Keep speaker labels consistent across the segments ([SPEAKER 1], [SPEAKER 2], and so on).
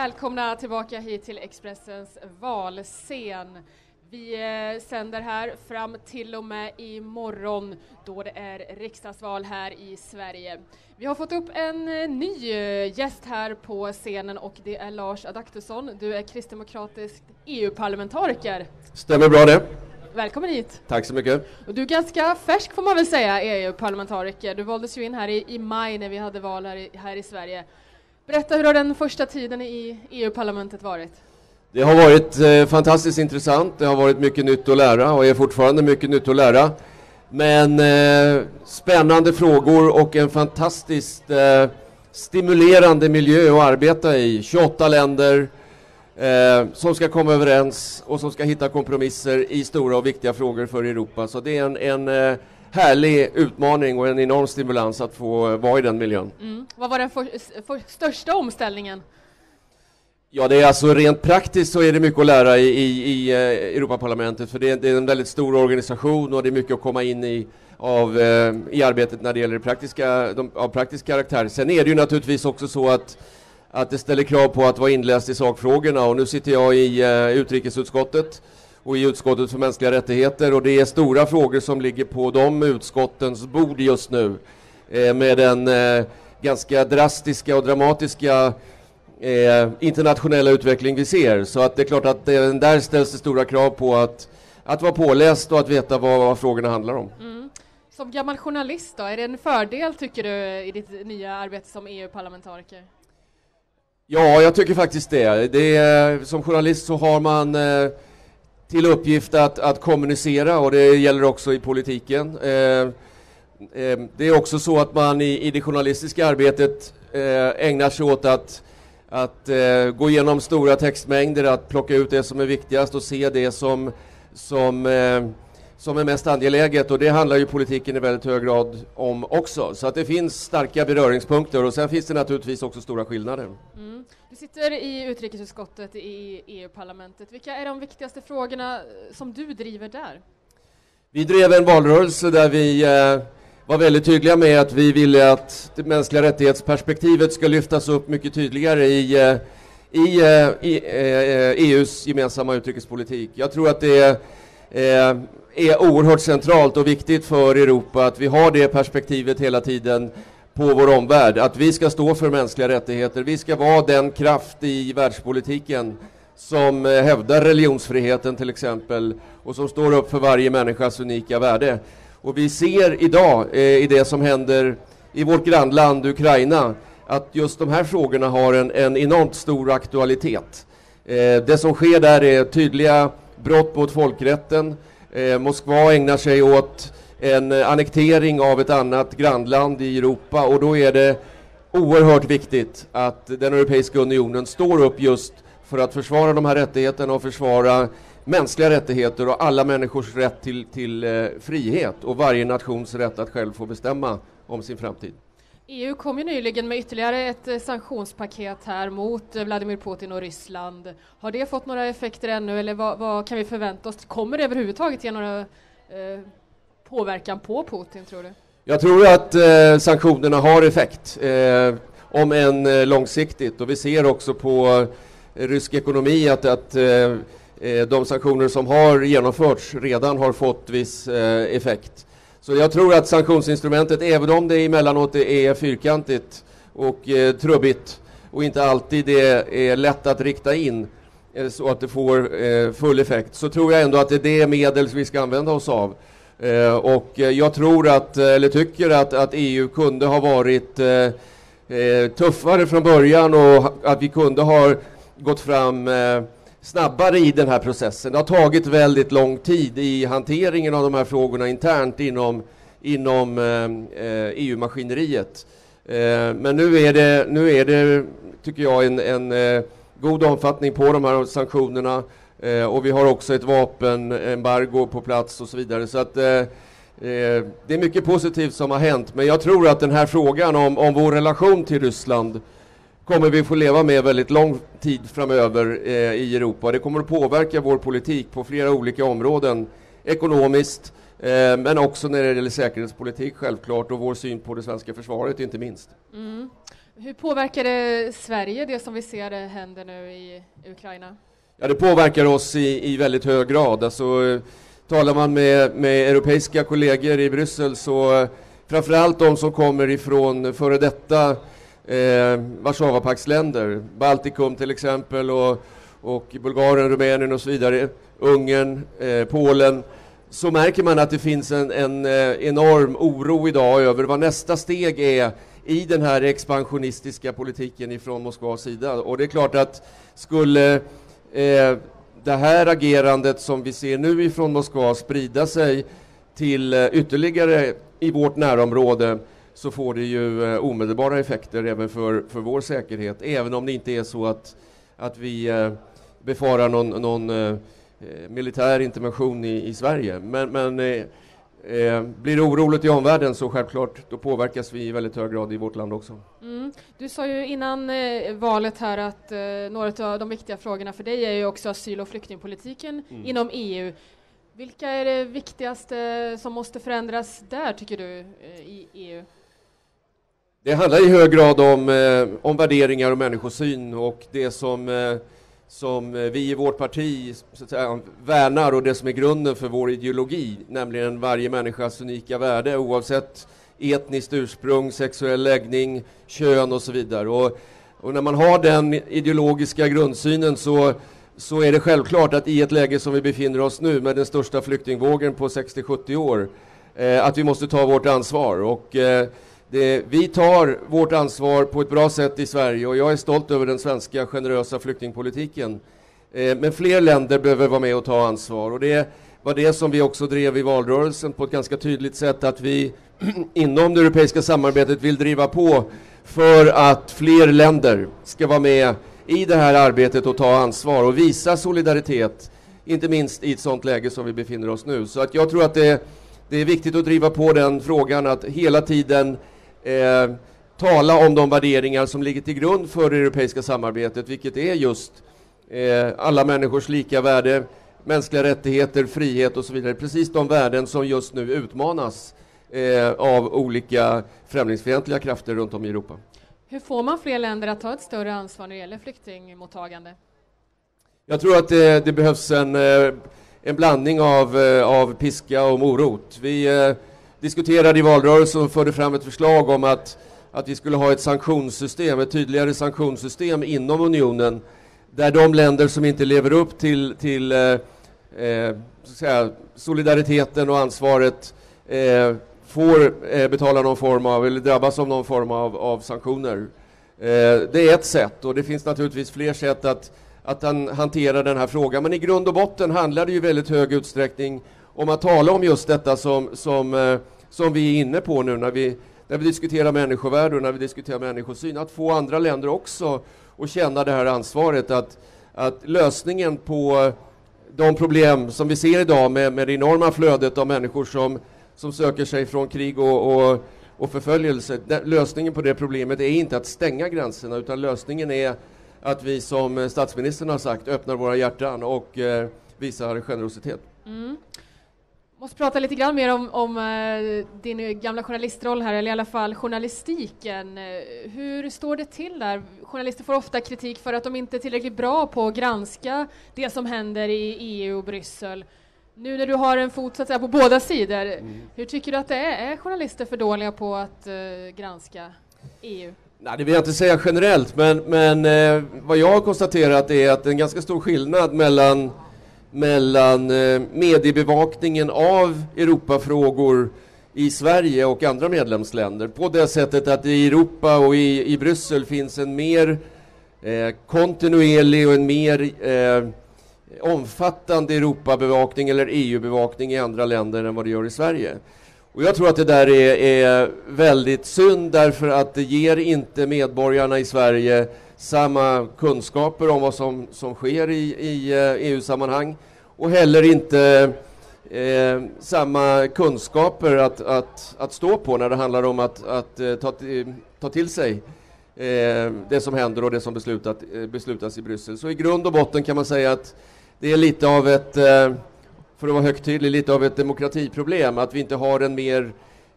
[SPEAKER 1] Välkomna tillbaka hit till Expressens valscen. Vi sänder här fram till och med imorgon då det är riksdagsval här i Sverige. Vi har fått upp en ny gäst här på scenen och det är Lars Adaktusson. Du är kristdemokratisk EU-parlamentariker.
[SPEAKER 2] Stämmer bra det.
[SPEAKER 1] Välkommen hit.
[SPEAKER 2] Tack så mycket.
[SPEAKER 1] Och du är ganska färsk får man väl säga, EU-parlamentariker. Du valdes ju in här i maj när vi hade val här i Sverige. Berätta, hur har den första tiden i EU-parlamentet varit?
[SPEAKER 2] Det har varit fantastiskt intressant. Det har varit mycket nytt att lära och är fortfarande mycket nytt att lära. Men spännande frågor och en fantastiskt stimulerande miljö att arbeta i. 28 länder som ska komma överens och som ska hitta kompromisser i stora och viktiga frågor för Europa. Så det är en härlig utmaning och en enorm stimulans att få vara i den miljön.
[SPEAKER 1] Vad var den största omställningen?
[SPEAKER 2] Ja, det är alltså rent praktiskt så är det mycket att lära i Europaparlamentet, för det är en väldigt stor organisation och det är mycket att komma in i arbetet när det gäller av praktisk karaktär. Sen är det ju naturligtvis också så att det ställer krav på att vara inläst i sakfrågorna, och nu sitter jag i utrikesutskottet och i utskottet för mänskliga rättigheter, och det är stora frågor som ligger på de utskottens bord just nu med den ganska drastiska och dramatiska internationella utveckling vi ser. Så att det är klart att där ställs det stora krav på att vara påläst och att veta vad frågorna handlar om.
[SPEAKER 1] Som gammal journalist då, är det en fördel tycker du i ditt nya arbete som EU-parlamentariker?
[SPEAKER 2] Ja, jag tycker faktiskt det. Som journalist så har man till uppgift att kommunicera, och det gäller också i politiken. Det är också så att man i det journalistiska arbetet ägnar sig åt att gå igenom stora textmängder, att plocka ut det som är viktigast och se det som är mest angeläget, och det handlar ju politiken i väldigt hög grad om också. Så att det finns starka beröringspunkter, och sen finns det naturligtvis också stora skillnader.
[SPEAKER 1] Du sitter i utrikesutskottet i EU-parlamentet. Vilka är de viktigaste frågorna som du driver där? Vi
[SPEAKER 2] drev en valrörelse där vi var väldigt tydliga med att vi ville att det mänskliga rättighetsperspektivet ska lyftas upp mycket tydligare i EUs gemensamma utrikespolitik. Jag tror att det är oerhört centralt och viktigt för Europa att vi har det perspektivet hela tiden på vår omvärld. Att vi ska stå för mänskliga rättigheter. Vi ska vara den kraft i världspolitiken som hävdar religionsfriheten till exempel, och som står upp för varje människas unika värde. Och vi ser idag i det som händer i vårt grannland Ukraina att just de här frågorna har en enormt stor aktualitet. Det som sker där är tydliga brott mot folkrätten. Moskva ägnar sig åt en annektering av ett annat grannland i Europa, och då är det oerhört viktigt att den Europeiska unionen står upp just för att försvara de här rättigheterna och försvara mänskliga rättigheter och alla människors rätt till frihet och varje nations rätt att själv få bestämma om sin framtid.
[SPEAKER 1] EU kom ju nyligen med ytterligare ett sanktionspaket här mot Vladimir Putin och Ryssland. Har det fått några effekter ännu, eller vad kan vi förvänta oss? Kommer det överhuvudtaget ge några påverkan på Putin, tror du? Jag tror
[SPEAKER 2] att sanktionerna har effekt, om än långsiktigt. Och vi ser också på rysk ekonomi att de sanktioner som har genomförts redan har fått viss effekt. Så jag tror att sanktionsinstrumentet, även om det emellanåt är fyrkantigt och trubbigt och inte alltid är lätt att rikta in så att det får full effekt, så tror jag ändå att det är det medel som vi ska använda oss av. Och jag tycker att EU kunde ha varit tuffare från början, och att vi kunde ha gått fram snabbare i den här processen. Det har tagit väldigt lång tid i hanteringen av de här frågorna internt inom EU-maskineriet. Men nu är det tycker jag en god omfattning på de här sanktionerna, och vi har också ett vapenembargo på plats och så vidare. Så att det är mycket positivt som har hänt, men jag tror att den här frågan om vår relation till Ryssland kommer vi få leva med väldigt lång tid framöver i Europa. Det kommer att påverka vår politik på flera olika områden, ekonomiskt, men också när det gäller säkerhetspolitik självklart, och vår syn på det svenska försvaret inte minst.
[SPEAKER 1] Hur påverkar det Sverige, det som vi ser händer nu i Ukraina?
[SPEAKER 2] Ja, det påverkar oss i väldigt hög grad. Alltså, talar man med europeiska kollegor i Bryssel, så framförallt de som kommer ifrån före detta Warszawapaktsländer, Baltikum till exempel, och Bulgarien, Rumänien och så vidare, Ungern, Polen, så märker man att det finns en enorm oro idag över vad nästa steg är i den här expansionistiska politiken ifrån Moskvas sida. Och det är klart att skulle det här agerandet som vi ser nu ifrån Moskva sprida sig till ytterligare i vårt närområde, så får det ju omedelbara effekter även för vår säkerhet, även om det inte är så att vi befarar någon militär intervention i Sverige. Men blir det oroligt i omvärlden, så självklart då påverkas vi i väldigt hög grad i vårt land också.
[SPEAKER 1] Du sa ju innan valet här att några av de viktiga frågorna för dig är ju också asyl- och flyktingpolitiken inom EU. Vilka är det viktigaste som måste förändras där, tycker du, i EU?
[SPEAKER 2] Det handlar i hög grad om värderingar och människosyn, och det som vi i vårt parti så att säga värnar, och det som är grunden för vår ideologi, nämligen varje människas unika värde oavsett etniskt ursprung, sexuell läggning, kön och så vidare. Och när man har den ideologiska grundsynen, så är det självklart att i ett läge som vi befinner oss nu med den största flyktingvågen på 60-70 år, att vi måste ta vårt ansvar. Och vi tar vårt ansvar på ett bra sätt i Sverige, och jag är stolt över den svenska generösa flyktingpolitiken. Men fler länder behöver vara med och ta ansvar, och det var det som vi också drev i valrörelsen på ett ganska tydligt sätt, att vi inom det europeiska samarbetet vill driva på för att fler länder ska vara med i det här arbetet och ta ansvar och visa solidaritet, inte minst i ett sådant läge som vi befinner oss nu. Så att jag tror att det är viktigt att driva på den frågan, att hela tiden tala om de värderingar som ligger till grund för det europeiska samarbetet, vilket är just alla människors lika värde, mänskliga rättigheter, frihet och så vidare. Precis de värden som just nu utmanas av olika främlingsfientliga krafter runt om i Europa.
[SPEAKER 1] Hur får man fler länder att ta ett större ansvar när det gäller flyktingmottagande?
[SPEAKER 2] Jag tror att det behövs en blandning av piska och morot. Vi diskuterade i valrörelsen och förde fram ett förslag om att vi skulle ha ett sanktionssystem, ett tydligare sanktionssystem inom unionen, där de länder som inte lever upp till så att säga, solidariteten och ansvaret får betala någon form av, eller drabbas av någon form av sanktioner. Det är ett sätt, och det finns naturligtvis fler sätt att hantera den här frågan. Men i grund och botten handlar det ju i väldigt hög utsträckning om att tala om just detta som vi är inne på nu när vi diskuterar människovärde och när vi diskuterar människosyn. Att få andra länder också att känna det här ansvaret, att lösningen på de problem som vi ser idag med det enorma flödet av människor som söker sig från krig och förföljelse. Lösningen på det problemet är inte att stänga gränserna, utan lösningen är att vi, som statsministern har sagt, öppnar våra hjärtan och visar generositet.
[SPEAKER 1] Måste prata lite grann mer om din gamla journalistroll här, eller i alla fall journalistiken. Hur står det till där? Journalister får ofta kritik för att de inte är tillräckligt bra på att granska det som händer i EU och Bryssel. Nu när du har en fot så att säga på båda sidor, hur tycker du att det är? Är journalister för dåliga på att granska EU?
[SPEAKER 2] Nej, det vill jag inte säga generellt, men vad jag har konstaterat är att det är en ganska stor skillnad mellan mediebevakningen av Europafrågor i Sverige och andra medlemsländer. På det sättet att i Europa och i Bryssel finns en mer kontinuerlig och en mer omfattande Europabevakning eller EU-bevakning i andra länder än vad det gör i Sverige. Och jag tror att det där är väldigt synd, därför att det ger inte medborgarna i Sverige samma kunskaper om vad som sker i EU-sammanhang, och heller inte samma kunskaper att stå på när det handlar om att ta till sig det som händer och det som beslutas i Bryssel. Så i grund och botten kan man säga att det är lite av ett, för att vara högtidlig, lite av ett demokratiproblem, att vi inte har en mer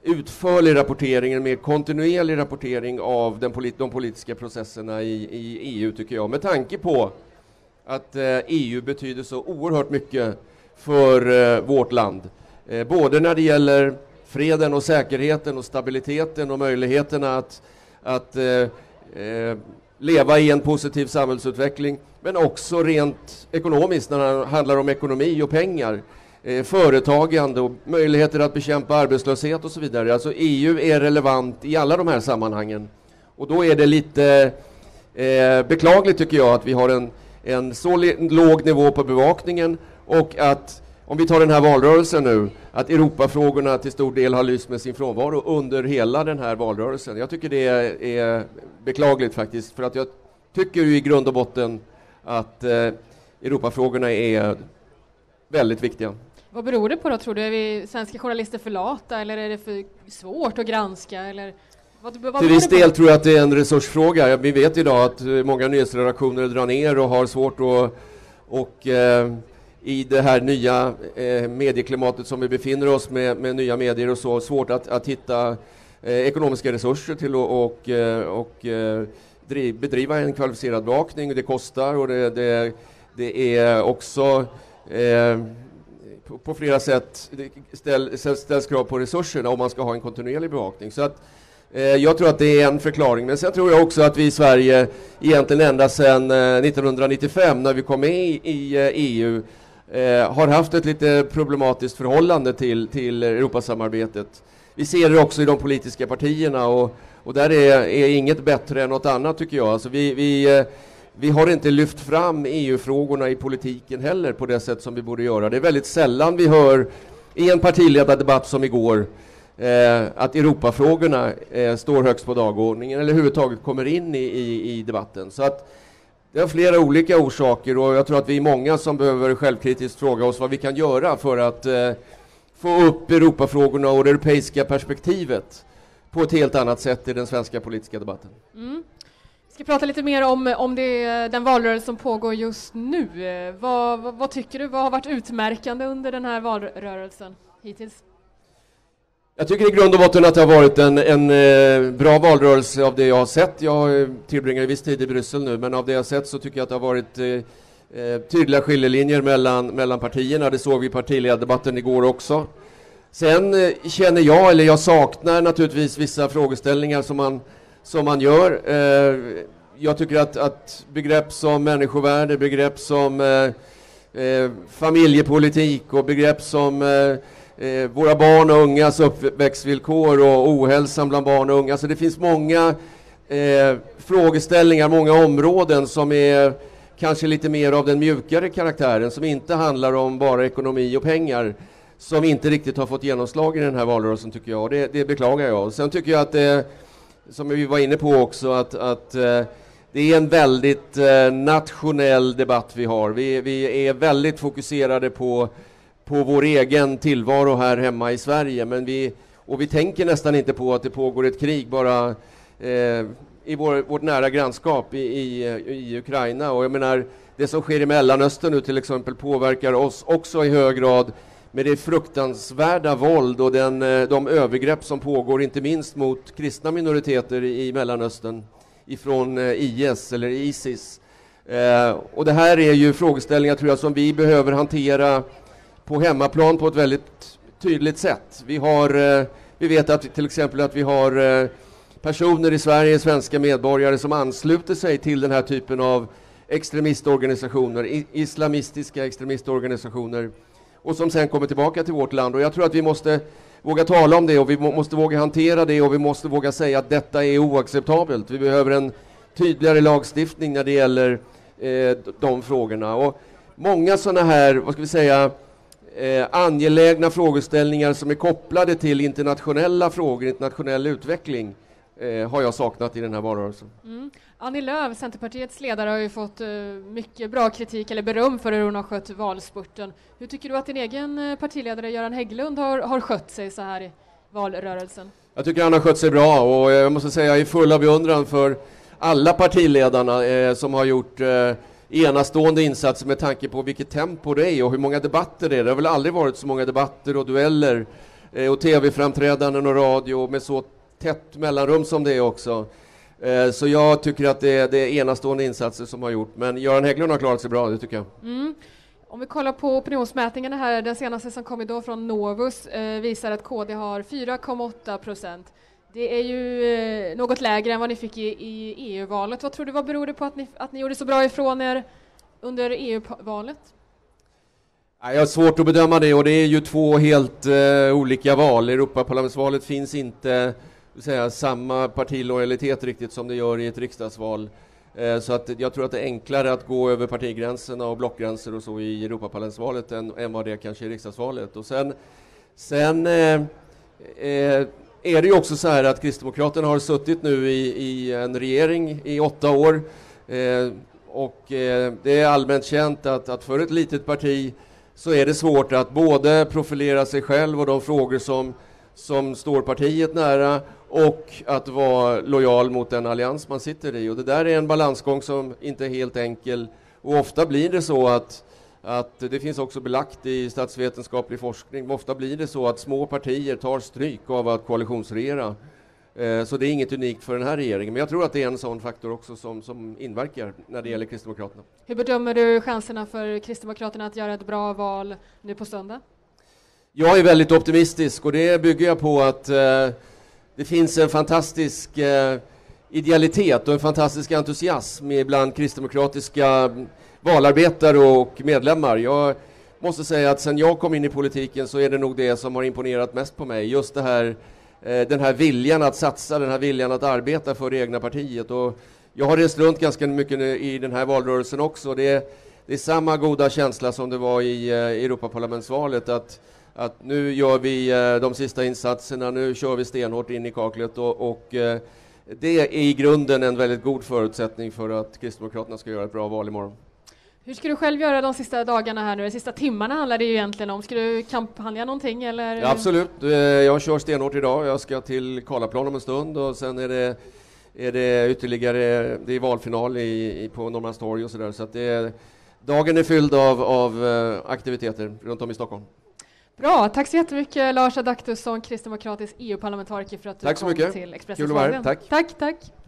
[SPEAKER 2] utförlig rapportering, en mer kontinuerlig rapportering av de politiska processerna i EU, tycker jag. Med tanke på att EU betyder så oerhört mycket för vårt land. Både när det gäller freden och säkerheten och stabiliteten och möjligheterna att leva i en positiv samhällsutveckling, men också rent ekonomiskt när det handlar om ekonomi och pengar, företagande och möjligheter att bekämpa arbetslöshet och så vidare. Alltså EU är relevant i alla de här sammanhangen. Och då är det lite beklagligt, tycker jag, att vi har en så låg nivå på bevakningen, och att, om vi tar den här valrörelsen nu, att Europafrågorna till stor del har lyst med sin frånvaro under hela den här valrörelsen. Jag tycker det är beklagligt faktiskt, för att jag tycker i grund och botten att Europafrågorna är väldigt viktiga.
[SPEAKER 1] Vad beror det på då, tror du? Är vi svenska journalister för lata, eller är det för svårt att granska? Eller vad
[SPEAKER 2] till viss del tror jag att det är en resursfråga. Vi vet idag att många nyhetsredaktioner drar ner och har svårt att i det här nya medieklimatet som vi befinner oss med nya medier och så, svårt att hitta ekonomiska resurser till och bedriva en kvalificerad bevakning. Det kostar, och det är också på flera sätt ställs krav på resurserna om man ska ha en kontinuerlig bevakning. Så att jag tror att det är en förklaring. Men sen tror jag också att vi i Sverige egentligen ända sedan 1995, när vi kom med i EU, har haft ett lite problematiskt förhållande till Europasamarbetet. Vi ser det också i de politiska partierna, och där är inget bättre än något annat, tycker jag. Alltså vi har inte lyft fram EU-frågorna i politiken heller på det sätt som vi borde göra. Det är väldigt sällan vi hör i en partiledardebatt som igår att Europafrågorna står högst på dagordningen eller överhuvudtaget kommer in i debatten. Så att det har flera olika orsaker, och jag tror att vi är många som behöver självkritiskt fråga oss vad vi kan göra för att få upp Europafrågorna och det europeiska perspektivet på ett helt annat sätt i den svenska politiska debatten.
[SPEAKER 1] Mm. Vi ska prata lite mer om den valrörelse som pågår just nu. Vad tycker du? Vad har varit utmärkande under den här valrörelsen hittills?
[SPEAKER 2] Jag tycker i grund och botten att det har varit en bra valrörelse av det jag har sett. Jag tillbringar viss tid i Bryssel nu, men av det jag har sett så tycker jag att det har varit tydliga skiljelinjer mellan partierna. Det såg vi i partiledardebatten igår också. Sen jag saknar naturligtvis vissa frågeställningar som man gör. Jag tycker att begrepp som människovärde, begrepp som familjepolitik och begrepp som våra barn och ungas uppväxtvillkor och ohälsan bland barn och unga. Så det finns många frågeställningar, många områden som är kanske lite mer av den mjukare karaktären, som inte handlar om bara ekonomi och pengar, som inte riktigt har fått genomslag i den här valrörelsen, tycker jag. Och det beklagar jag. Sen tycker jag att det, som vi var inne på också, att det är en väldigt nationell debatt vi har. Vi är väldigt fokuserade på vår egen tillvaro här hemma i Sverige, men vi tänker nästan inte på att det pågår ett krig bara i vårt nära grannskap i Ukraina. Och jag menar, det som sker i Mellanöstern nu till exempel påverkar oss också i hög grad, med det fruktansvärda våld och de övergrepp som pågår, inte minst mot kristna minoriteter i Mellanöstern ifrån IS eller ISIS. Och det här är ju frågeställningar, tror jag, som vi behöver hantera på hemmaplan på ett väldigt tydligt sätt. Vi vet att till exempel att vi har personer i Sverige, svenska medborgare, som ansluter sig till den här typen av extremistorganisationer, islamistiska extremistorganisationer, och som sen kommer tillbaka till vårt land. Och jag tror att vi måste våga tala om det, och vi måste våga hantera det, och vi måste våga säga att detta är oacceptabelt. Vi behöver en tydligare lagstiftning när det gäller de frågorna. Och många sådana här, vad ska vi säga, angelägna frågeställningar som är kopplade till internationella frågor, internationell utveckling, har jag saknat i den här valrörelsen.
[SPEAKER 1] Annie Lööf, Centerpartiets ledare, har ju fått mycket bra kritik eller beröm för hur hon har skött valspurten. Hur tycker du att din egen partiledare Göran Hägglund har skött sig så här i valrörelsen? Jag
[SPEAKER 2] tycker han har skött sig bra, och jag måste säga jag är full av beundran för alla partiledarna som har gjort enastående insatser med tanke på vilket tempo det är och hur många debatter det är. Det har väl aldrig varit så många debatter och dueller och tv-framträdanden och radio med så tätt mellanrum som det är också. Så jag tycker att det är enastående insatser som har gjort. Men Göran Hägglund har klarat sig bra, det tycker jag.
[SPEAKER 1] Om vi kollar på opinionsmätningarna här, den senaste som kom idag från Novus visar att KD har 4,8%. Det är ju något lägre än vad ni fick i EU-valet. Vad tror du, vad beror det på att ni gjorde så bra ifrån er under EU-valet?
[SPEAKER 2] Jag har svårt att bedöma det, och det är ju två helt olika val. Europaparlamentsvalet finns inte samma partilojalitet riktigt som det gör i ett riksdagsval. Så att jag tror att det är enklare att gå över partigränserna och blockgränser och så i Europaparlamentsvalet än vad det kanske är i riksdagsvalet. Och sen är det ju också så här att Kristdemokraterna har suttit nu i en regering i 8 år. Och det är allmänt känt att för ett litet parti så är det svårt att både profilera sig själv och de frågor som står partiet nära, och att vara lojal mot den allians man sitter i. Och det där är en balansgång som inte är helt enkel. Och ofta blir det så att det finns också belagt i statsvetenskaplig forskning. Ofta blir det så att små partier tar stryk av att koalitionsregera. Så det är inget unikt för den här regeringen. Men jag tror att det är en sån faktor också som inverkar när det gäller Kristdemokraterna.
[SPEAKER 1] Hur bedömer du chanserna för Kristdemokraterna att göra ett bra val nu på söndag?
[SPEAKER 2] Jag är väldigt optimistisk, och det bygger jag på att det finns en fantastisk idealitet och en fantastisk entusiasm bland kristdemokratiska valarbetare och medlemmar. Jag måste säga att sen jag kom in i politiken så är det nog det som har imponerat mest på mig. Just det här, den här viljan att satsa, den här viljan att arbeta för det egna partiet. Och jag har rest runt ganska mycket i den här valrörelsen också. Det är samma goda känsla som det var i Europaparlamentsvalet, att nu gör vi de sista insatserna, nu kör vi stenhårt in i kaklet, och det är i grunden en väldigt god förutsättning för att Kristdemokraterna ska göra ett bra val imorgon.
[SPEAKER 1] Hur ska du själv göra de sista dagarna här nu? De sista timmarna handlar det ju egentligen om. Ska du kampanja någonting eller?
[SPEAKER 2] Ja, absolut. Jag kör stenhårt idag. Jag ska till Karlaplan om en stund, och sen är det ytterligare, det är valfinal på Norrmalmstorg och sådär. Så att dagen är fylld av aktiviteter runt om i Stockholm.
[SPEAKER 1] Bra, tack så jättemycket Lars Adaktusson, kristdemokratisk EU-parlamentariker, för att du kom till Expressens.
[SPEAKER 2] Kul att vara här. Tack.
[SPEAKER 1] Tack.